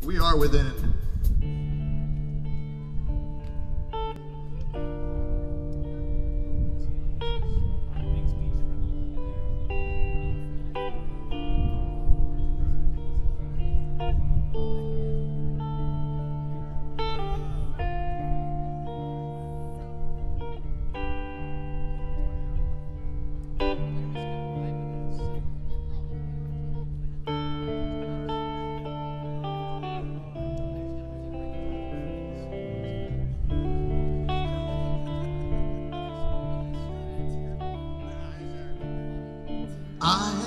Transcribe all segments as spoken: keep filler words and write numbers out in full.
We are within it. I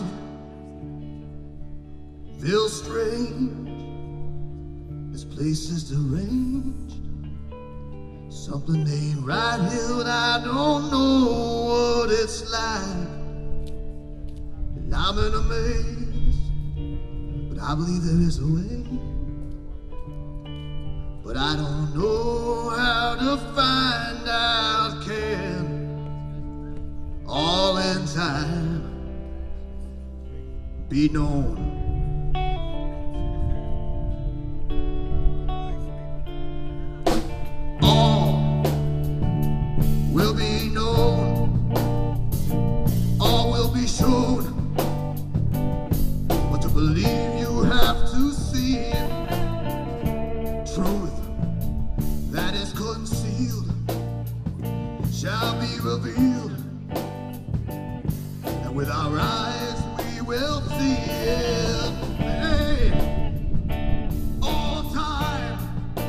feel strange, this place is deranged. Something ain't right here, but I don't know what it's like. And I'm in a maze, but I believe there is a way. But I don't know how to find out, can all in time be known. All will be known, all will be shown, but to believe you have to see truth that is concealed shall be revealed, and with our eyes we will see it. Hey, all time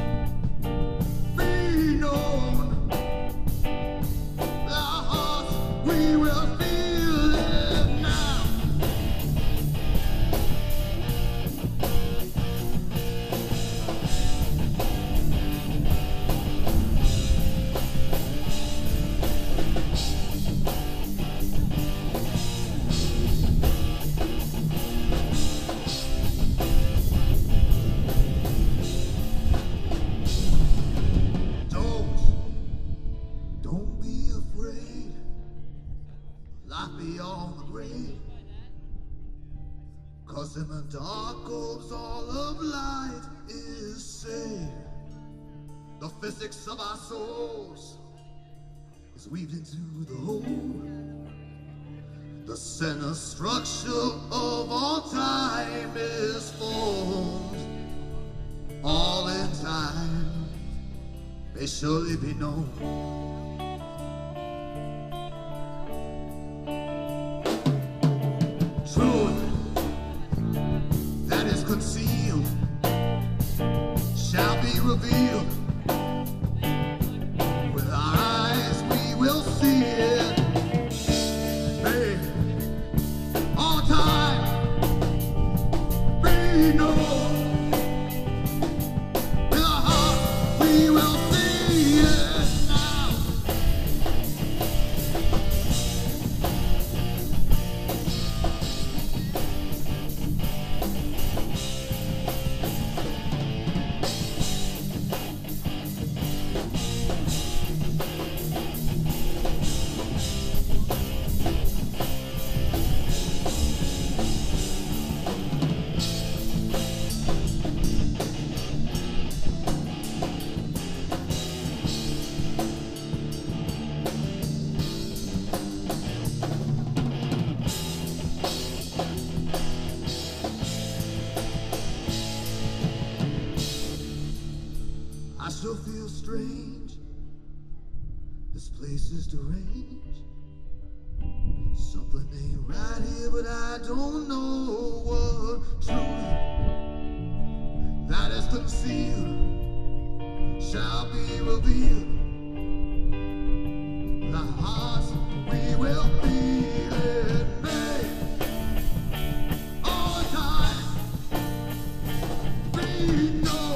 be known. Our hearts, we will feel it now. Life beyond the grave, 'cause in the dark orbs all of light is safe. The physics of our souls is weaved into the whole. The center structure of all time is formed. All in time may surely be known. Truth that is concealed shall be revealed. With our eyes we will see it. May all time be known. With our heart we will see it now. I still feel strange, this place is deranged. Something ain't right here, but I don't know what truth that is concealed shall be revealed. The hearts we will feel it. May all time be known.